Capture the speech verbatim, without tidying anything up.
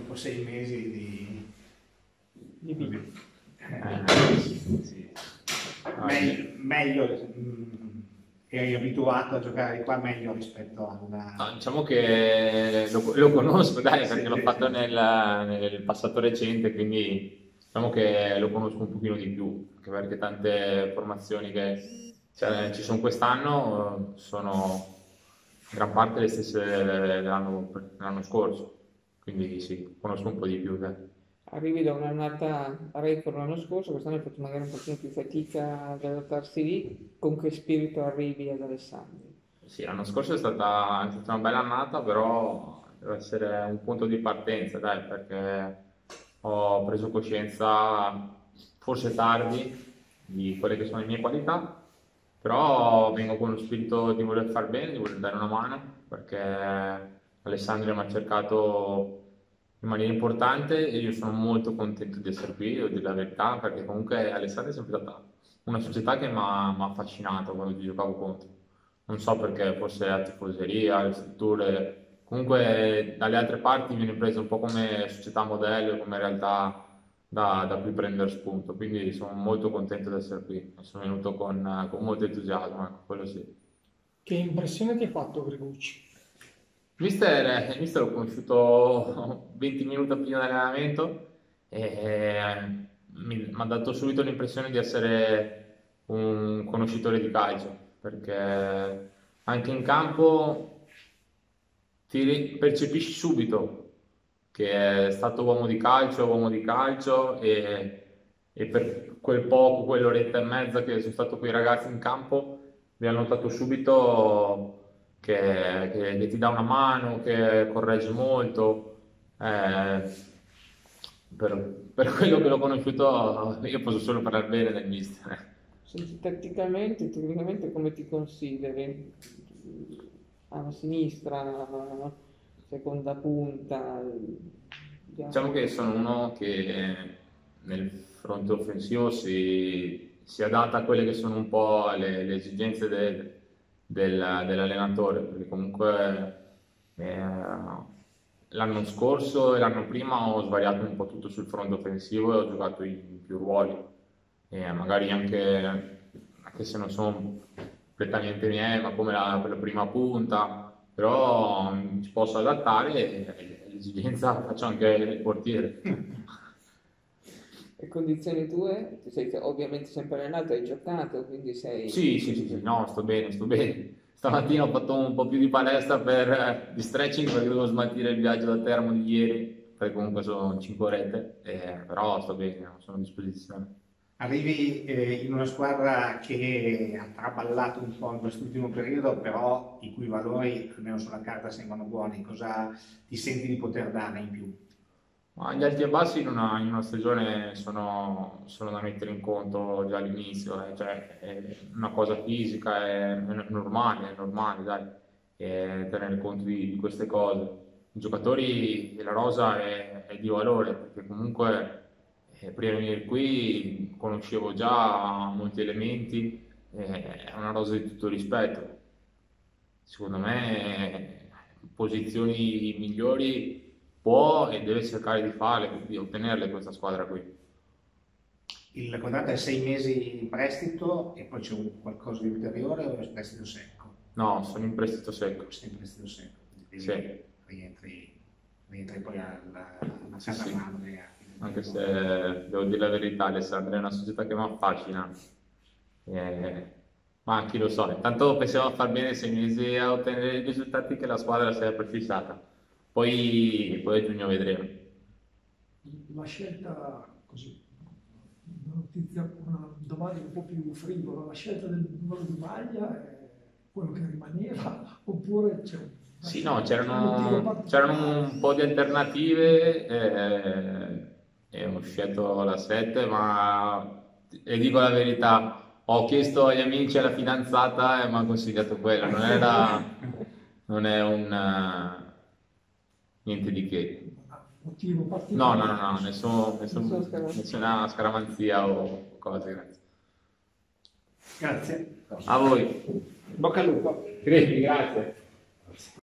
dopo sei mesi di... Di vita. Eh, sì, sì. Meglio, meglio mh, eri abituato a giocare di qua meglio rispetto alla... No, diciamo che lo, lo conosco, dai, Sì, perché l'ho sì, fatto sì. nel, nel passato recente, quindi diciamo che lo conosco un pochino di più, anche perché tante formazioni che cioè, ci sono quest'anno eh, sono in gran parte le stesse dell'anno dell'anno scorso, quindi sì, conosco un po' di più. Dai. Arrivi da un'annata record l'anno scorso, quest'anno hai fatto magari un pochino più fatica ad adattarsi lì. Con che spirito arrivi ad Alessandria? Sì, l'anno scorso è stata, è stata una bella annata, però deve essere un punto di partenza, dai, perché ho preso coscienza, forse tardi, di quelle che sono le mie qualità, però vengo con lo spirito di voler far bene, di voler dare una mano, perché Alessandria mi ha cercato in maniera importante e io sono molto contento di essere qui, devo dire la verità, perché comunque Alessandria è sempre stata una società che mi ha mi ha affascinato quando ci giocavo contro. Non so perché, forse la tifoseria, le strutture, comunque dalle altre parti viene preso un po' come società modello, come realtà da, da cui prendere spunto, quindi sono molto contento di essere qui, sono venuto con, con molto entusiasmo, ecco, quello sì. Che impressione ti ha fatto Gregucci? Mister, il mister l'ho conosciuto venti minuti prima dell'allenamento e mi mi ha dato subito l'impressione di essere un conoscitore di calcio, perché anche in campo ti ri- percepisci subito che è stato uomo di calcio, uomo di calcio e, e per quel poco, quell'oretta e mezza che sono stato con i ragazzi in campo, mi hanno notato subito che, che- che ti dà una mano, che corregge molto. Eh, per, per quello che l'ho conosciuto, io posso solo parlare bene del mister. Senti, tatticamente, tecnicamente come ti consideri? A sinistra, seconda punta? Già- Diciamo che sono uno che nel fronte offensivo si, si adatta a quelle che sono un po' le, le esigenze del- del- dell'allenatore, perché comunque eh, l'anno scorso e l'anno prima ho svariato un po' tutto sul fronte offensivo e ho giocato in più ruoli, e magari anche, anche se non sono completamente miei, ma come la, quella prima punta, però mm, ci posso adattare e l'esigenza faccio anche il portiere. Le condizioni tue? Ti sei ovviamente sempre allenato, hai giocato, quindi sei... Sì, sì, sì, sì, no, sto bene, sto bene. Stamattina ho fatto un po' più di palestra per, eh, di stretching perché dovevo smaltire il viaggio da Teramo di ieri, perché comunque sono cinque orette, eh, però sto bene, sono a disposizione. Arrivi eh, in una squadra che ha traballato un po' in quest'ultimo periodo, però i cui valori, almeno sulla carta, sembrano buoni. Cosa ti senti di poter dare in più? Ma gli alti e bassi in una, in una stagione sono, sono da mettere in conto già all'inizio, eh, cioè è una cosa fisica, è, è normale, è normale, dai, eh, tenere conto di, di queste cose. I giocatori e la rosa è, è di valore, perché comunque eh, prima di venire qui conoscevo già molti elementi, eh, è una rosa di tutto rispetto. Secondo me, posizioni migliori può e deve cercare di fare, di ottenerle questa squadra qui. Il contratto è sei mesi in prestito e poi c'è un qualcosa di ulteriore o è in prestito secco? No, sono in prestito secco. Questo è in prestito secco, quindi Sì, rientri, rientri poi alla, alla sì, casa sì. madre. a fine Anche periodo. se devo dire la verità, Alessandria è una società che mi affascina. Eh, ma chi lo so, intanto pensiamo a far bene sei mesi e a ottenere i risultati che la squadra si è prefissata. Poi, poi a giugno vedremo. La scelta, così, una notizia, una domanda un po' più frivola, la scelta del numero di maglia è quello che rimaneva oppure c'è un Sì, no, c'è un motivo c'erano particolare? c'erano un po' di alternative eh, e ho scelto la sette, ma e dico la verità, ho chiesto agli amici e alla fidanzata e mi hanno consigliato quella, non era, non è un eh, niente di che. Motivo No, no, particolare? no, no, nessun- nessun- Nessuno scaramanzia. nessuna scaramanzia o cose, grazie. Grazie. A voi. Bocca al lupo. Grazie.